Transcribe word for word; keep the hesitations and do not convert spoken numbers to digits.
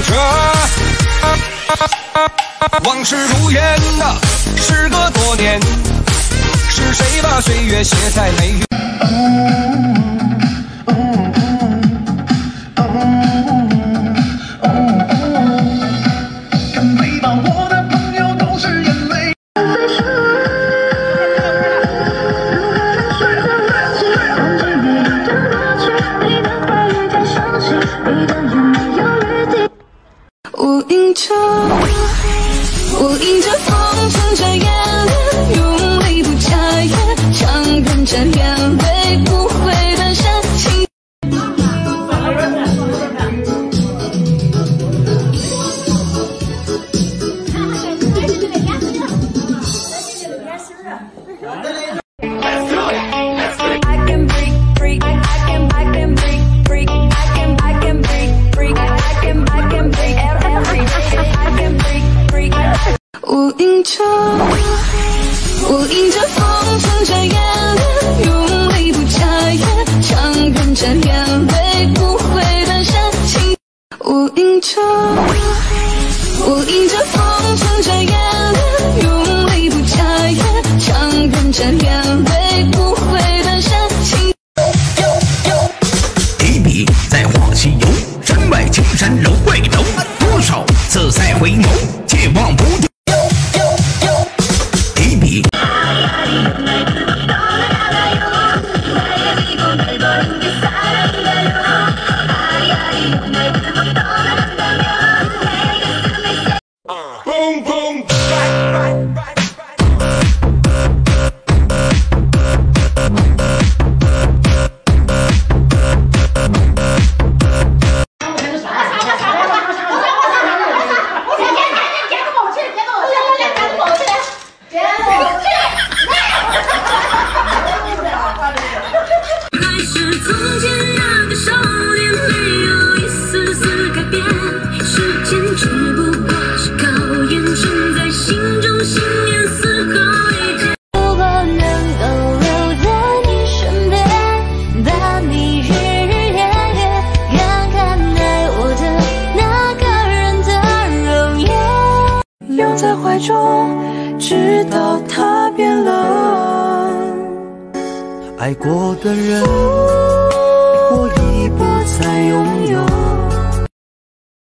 车。往事如烟呐，时隔多年，是谁把岁月写在眉宇？敢背叛我的朋友都是眼泪。 我迎着，我迎着风，撑着眼泪，用力不眨眼，强忍着眼泪，不会蹒跚。情我迎着，我迎着风，撑着眼泪，用力不眨眼，强忍着眼泪，不会蹒跚。情我迎着，我迎着风，撑着眼泪，用力不眨眼，强忍着眼泪，不会蹒跚。情提笔在画西游，山外青山楼外楼，多少次再回眸，切望不定。提笔。Boom boom. 在怀中，直到他变冷。 爱过的人，我已不再拥有。